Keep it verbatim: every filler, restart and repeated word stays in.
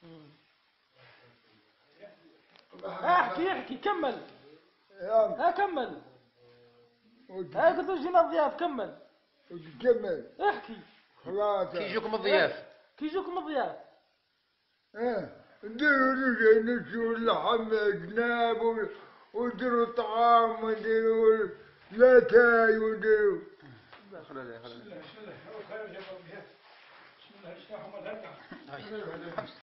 احكي احكي كمل. يلا ها كمل. ها قلت جينا الضياف كمل. كمل. احكي. خلاص. كي يجوكم الضياف. كي يجوكم الضياف. ايه نديروا نجي اللحم جناب ونديروا طعام ونديروا لاتاي ونديروا. خلي خلي.